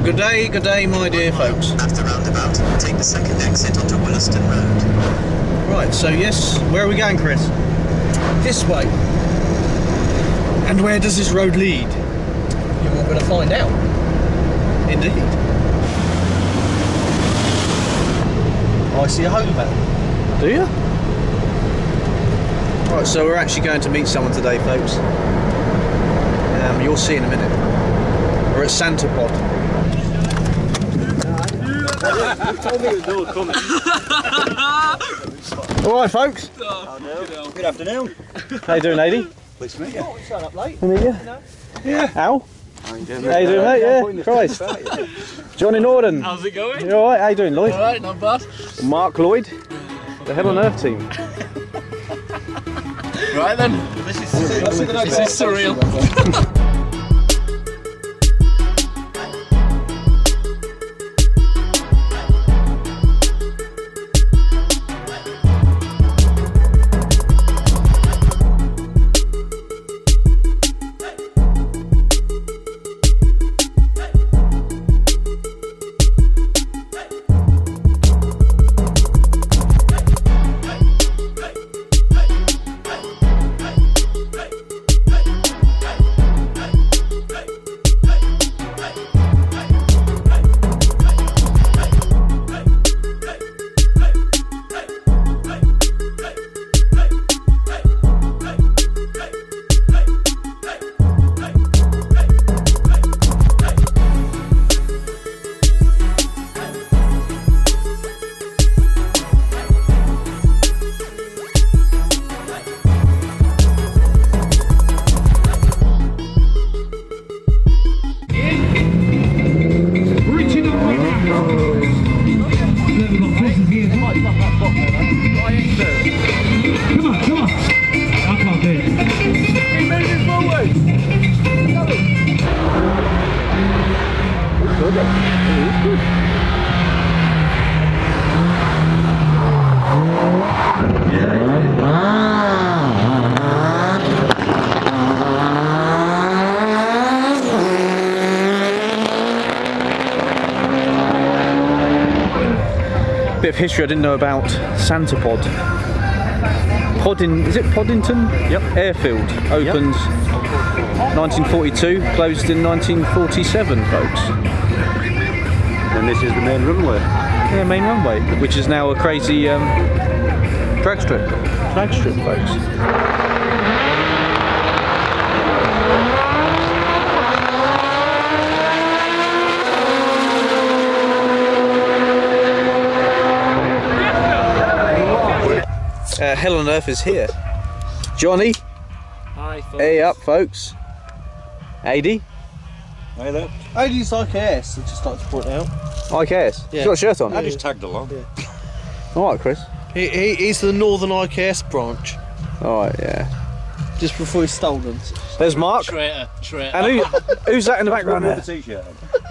Good day, my dear folks. At the roundabout, take the second exit onto Williston Road. Right, so yes, where are we going, Chris? This way. And where does this road lead? You're going to find out. Indeed. I see a home bell. Do you? Right, so we're actually going to meet someone today, folks. You'll see in a minute. We're at Santapod. Alright, folks. Good afternoon. How you doing, lady? Pleased to meet you. Oh, shut up late. Meet you? Yeah. Al? How you doing, How you doing, mate? Yeah, Christ. Johnny Norden. How's it going? You alright? How you doing, Lloyd? Alright, not bad. Mark Lloyd, the Hell on Earth team. Right then. This is surreal. Bit of history I didn't know about Santapod. Is it Poddington? Yep. Airfield opened 1942, closed in 1947, folks. And this is the main runway. Yeah, main runway, which is now a crazy drag strip. Drag strip, folks. Hell on Earth is here. Johnny. Hi, folks. Hey up, folks. AD. Hey there. AD's IKS, I'd just like to point out. IKS. Yeah. He's got a shirt on. I just tagged along. Yeah. Alright, Chris. He's the Northern IKS branch, Alright, yeah. just before he's stolen. There's Mark. Traitor. And who's that in the background With there? the t-shirt.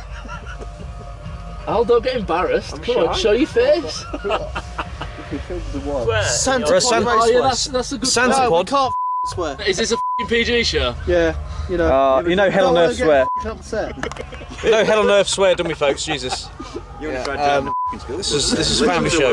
Al, don't get embarrassed. Come on, show your face. Where? Santa We're at Pod Santa- Oh, yeah, Raceway. that's a good Santa No, we Pod. can't swear. Is this a f***ing PG show? Yeah, you know. You know Hell on don't Earth wanna swear. get upset. You know Hell on Earth swear, don't we, folks? Jesus. You Yeah, tried to have the f***ing school. This is a family show.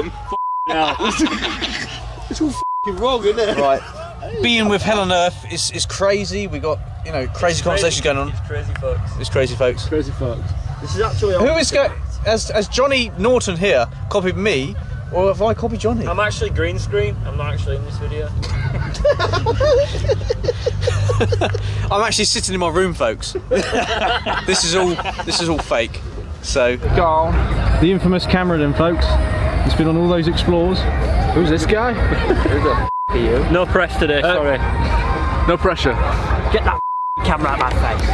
It's all f***ing wrong, isn't it? Right. Being with Hell on Earth is crazy. We got, you know, crazy conversations going on. It's crazy, folks. It's crazy, folks. Crazy folks. This is actually. Who is as Johnny Norton here copied me, or have I copied Johnny? I'm actually green screen. I'm not actually in this video. I'm actually sitting in my room, folks. This is all fake. So go on. The infamous Cameron, folks. He's been on all those explores. Who's this guy? Who the f are you? No press today, sorry. No pressure. Get that camera out of my face.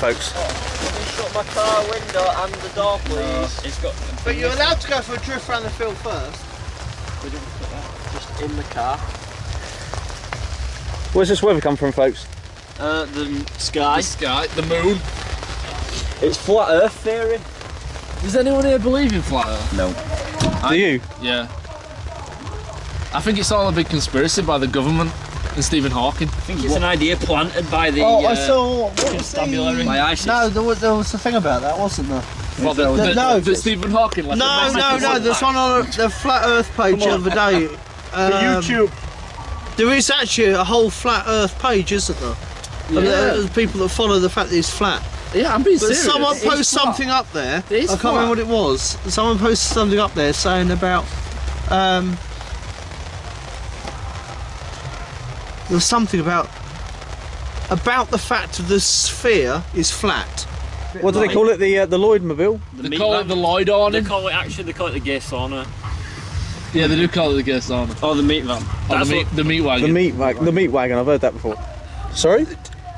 folks. Shut my car window and the door, please. It's got. But you're allowed to go for a drift around the field first. Just in the car. Where's this weather come from, folks? The sky. The sky, the moon. It's flat Earth theory. Does anyone here believe in flat Earth? No. Do you? Yeah. I think it's all a big conspiracy by the government and Stephen Hawking. I think it's an idea planted by the I saw. What was constabulary. the... ISIS. No, there was a thing about that, wasn't there? Well, No. that Stephen Hawking left a No, message. there's one on the Flat Earth page the other day. YouTube. There is actually a whole Flat Earth page, isn't there? Yeah. And there's people that follow the fact that it's flat. Yeah, I'm being But serious. someone It's posted flat. something up there. It is I can't remember what it was. Someone posted something up there saying about there was something about the fact that the sphere is flat. What do they call it? The Lloydmobile? They call it the Lloyd awning. They call it the gay sauna. Yeah, they do call it the gay sauna. Or the meat van. Or the meat wagon. The meat wagon. I've heard that before. Sorry?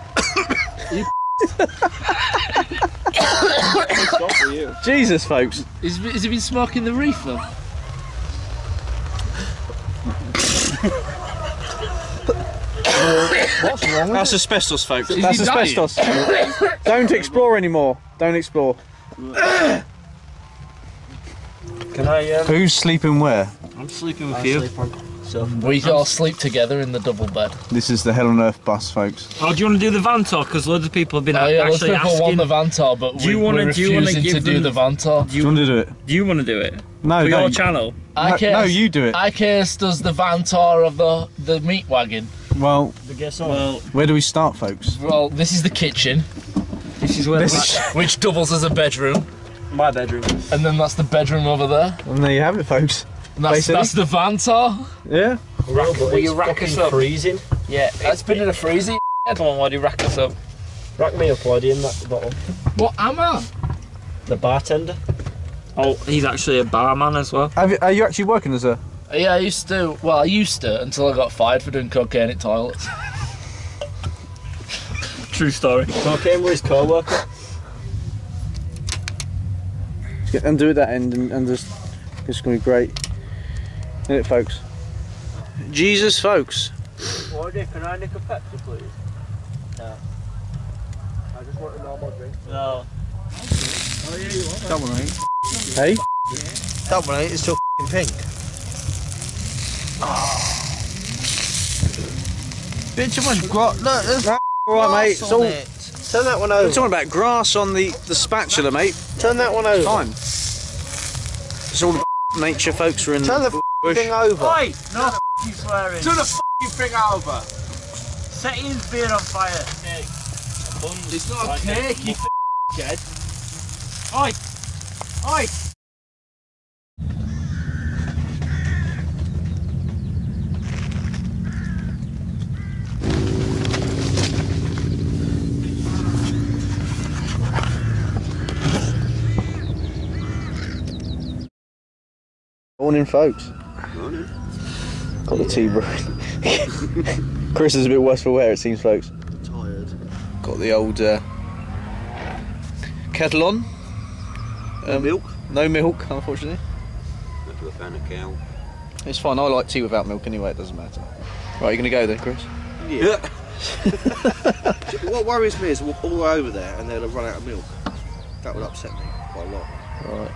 Jesus, folks. Has he been smoking the reefer? What's wrong with That's asbestos, folks. Is That's he dying? asbestos. Don't explore anymore. Don't explore. Can I? Who's sleeping where? I'm sleeping with you. We all sleep together in the double bed. This is the Hell on Earth bus, folks. Oh, do you want to do the van tour? Because loads of people have been Oh yeah, lots of actually people asking. want the van tour, but Do you we're wanna refusing give to do them- the van tour. Do you want to do it? Do you want to do it? No, For your don't. channel? No, you do it. IKEA does the van tour of the meat wagon. Well, The gay sauna. Well, where do we start, folks? Well, this is the kitchen, this is where which doubles as a bedroom, my bedroom. and then that's the bedroom over there. And there you have it, folks. And that's the van tour. Yeah? Will you rack us up? Freezing. Yeah, that's been in a freezer. Come on, why do you rack us up? Rack me up, why do you in that bottle? What am I? The bartender. Oh, he's actually a barman as well. Are you actually working as a... Yeah, I used to until I got fired for doing cocaine at toilets. True story. Cocaine with his co-worker. Undo that end and just... It's going to be great. Isn't it, folks? Jesus, folks. Can I nick a Pepsi, please? No. I just want a normal drink. No. That one ain't. Hey? That one ain't. It's still pink. Bit too much grass. Look, there's Alright, mate. It's all... Turn that one over. We're talking about grass on the spatula, mate. Turn that one over. Fine. It's all nature, folks. We're in Turn the bush. thing over. Oi! No you swearing. Turn the f***ing thing over. Set his beer on fire. It's not a cake, you f***head. Oi! Oi! Morning, folks. Morning. Got the tea brewing. Chris is a bit worse for wear, it seems, folks. Tired. Got the old kettle on. Milk? No milk, unfortunately. Not to a fan of cow. It's fine. I like tea without milk anyway. It doesn't matter. Right, you gonna go then, Chris? Yeah. What worries me is we'll all over there and they'll have run out of milk. That would upset me quite a lot. Right.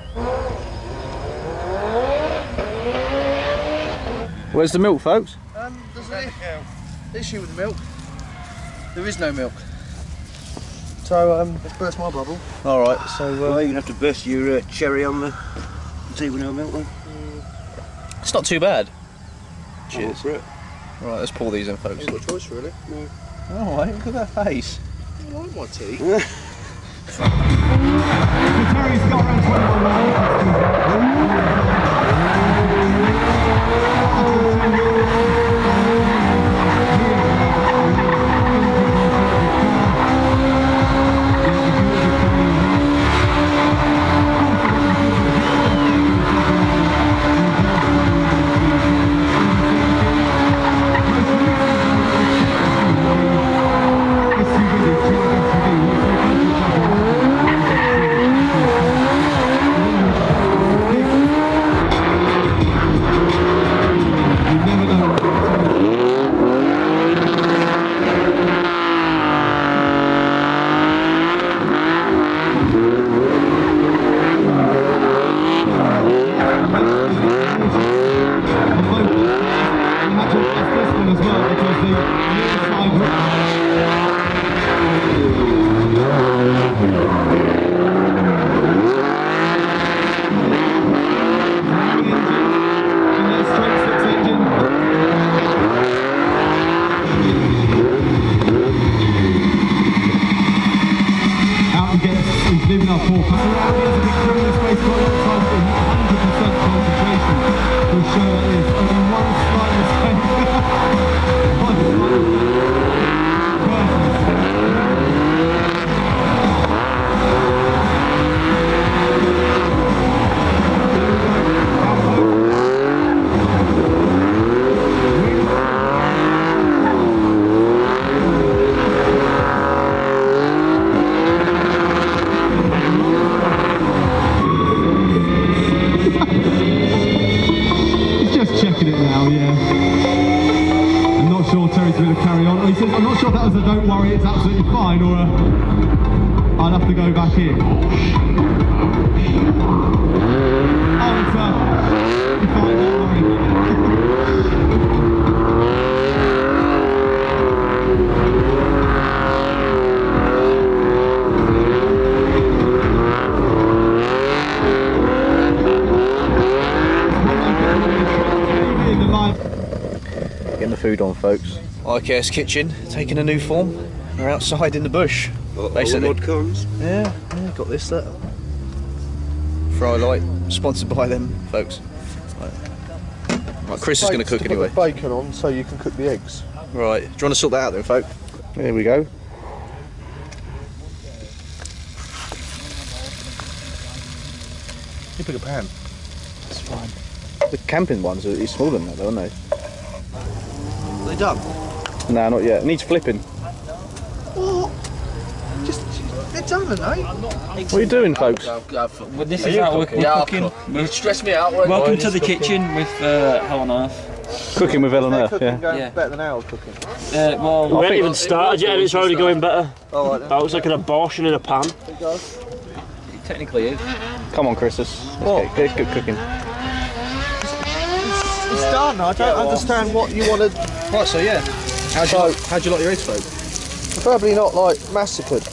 Where's the milk, folks? There's an issue with the milk. There is no milk. So let's burst my bubble. All right. So Well, you're going to have to burst your cherry on the tea with no milk then. it's not too bad. Cheers. Cheers. For it. Right, let's pour these in, folks. Ain't got a choice really. All right. Look at that face. I like my tea. checking it now, yeah. I'm not sure Terry's going to carry on. He says, I'm not sure if that was a don't worry, it's absolutely fine, or a I'll have to go back in. Oh, it's fine, don't worry. Getting the food on, folks. IKS kitchen taking a new form. We're outside in the bush, basically. All the mud cones. Yeah, got this there. Fry light, sponsored by them, folks. Right, Chris is going to cook anyway. Put the bacon on so you can cook the eggs. Right, do you want to sort that out then, folk? There we go. You pick a pan. That's fine. The camping ones are smaller than that, though, aren't they? Are they done? No, not yet. It needs flipping. What? They're done, aren't they? What are you doing, folks? Well, this is how we're cooking. You stress me out. Welcome to the kitchen with Hell on Earth. Cooking with Hell on Earth, Cooking yeah. going better than ours cooking. Well, We haven't even started yet and it's already going better. All right, then. That looks like an abortion in a pan. It does. it technically is. Come on, Chris. Let's get good cooking. It's done. I don't understand what you wanted. Right, so yeah. How'd you like your eggs, folk? Preferably not like massacred.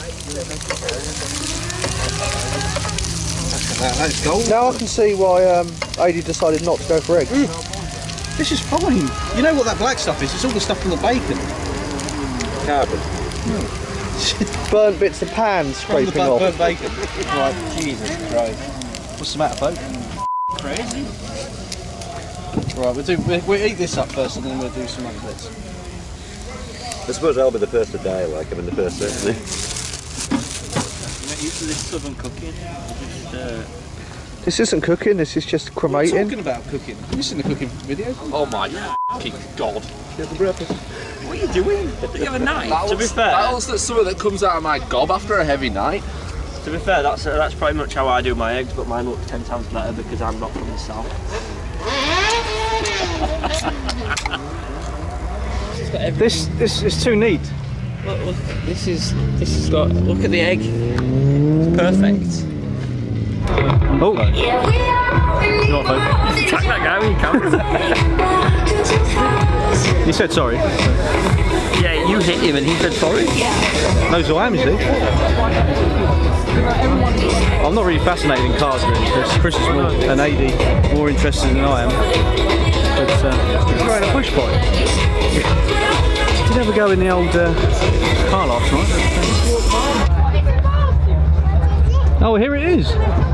That's gold. Now I can see why Adi decided not to go for eggs. This is fine. You know what that black stuff is? It's all the stuff from the bacon. Carbon. Burnt bits of pan scraping off. Burnt bacon. Right, Jesus Christ. What's the matter, folk? Crazy. Right, we'll eat this up first and then we'll do some other bits. I suppose I'll be the first to die, like I'm in the first certainly. You're not used to this southern cooking. This isn't cooking, this is just What are you cremating. talking about cooking? Have you seen the cooking video? Oh my fucking god. Get the breakfast. What are you doing? Do you have a knife? To be fair, that looks like something that comes out of my gob after a heavy night. To be fair, that's pretty much how I do my eggs, but mine look 10 times better because I'm not from the south. This is too neat. Look, this has got. Look at the egg. It's perfect. Oh. You know what, folk? Attack that guy when you can. You said sorry. Yeah, you hit him and he said sorry. Knows who I am, you see. I'm not really fascinated in cars, really. Chris is more an AD, more interested than I am. But he's wearing a push bike. Did you ever go in the old car last night? Oh, here it is.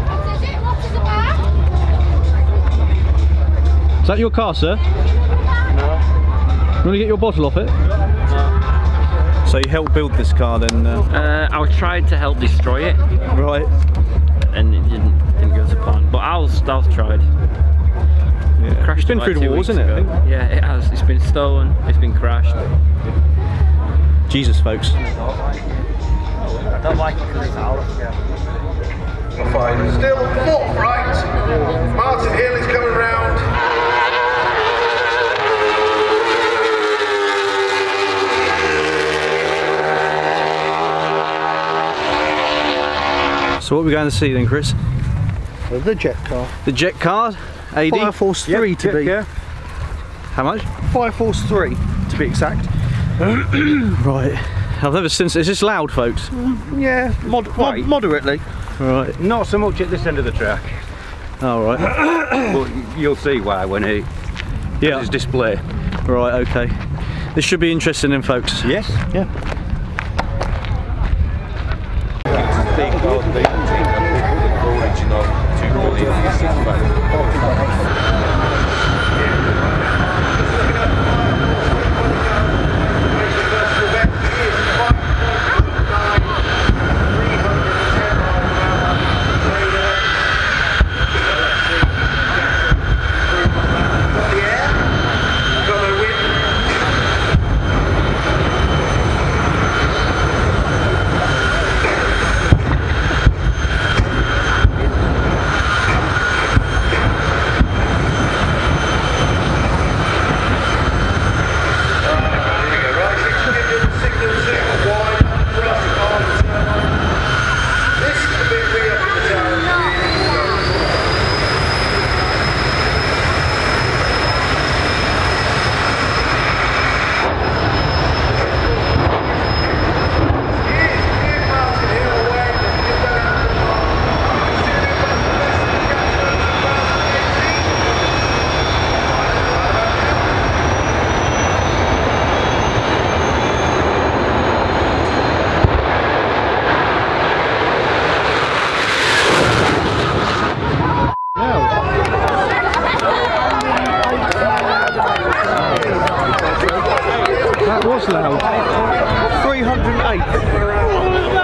Is that your car, sir? No. You want to get your bottle off it? No. So you helped build this car then? I tried to help destroy it. Right. And it didn't go to plan. But Al's tried. Yeah. It's been through the wars, isn't it? I think? Yeah, it has. It's been stolen. It's been crashed. Jesus, folks. I don't like it because it's Al. Still fourth right. Martin Hill is coming round. So what are we going to see then, Chris? The jet car. The jet car, AD? Fire Force 3 to be. Yeah. How much? Fire Force 3 to be exact. Right. I've never seen. Is this loud, folks? Yeah, moderately. Right. Not so much at this end of the track. All right. But you'll see why when it does display. Right. Okay. This should be interesting, then, folks. Yes. Yeah. miles loud. 308.